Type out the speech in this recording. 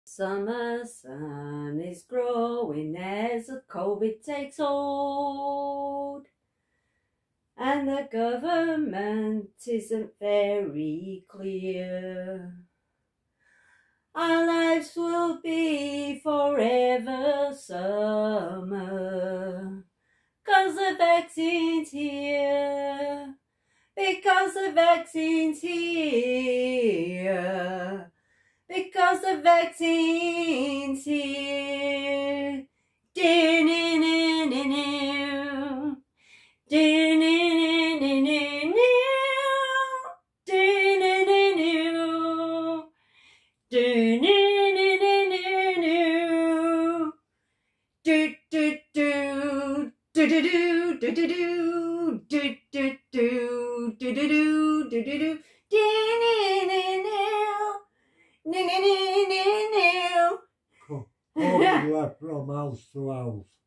Summer sun is growing as the COVID takes hold, and the government isn't very clear. Our lives will be forever summer, 'cause the vaccine's here, because the vaccine's here, because the vaccine's here. Corre lá para o mal suave.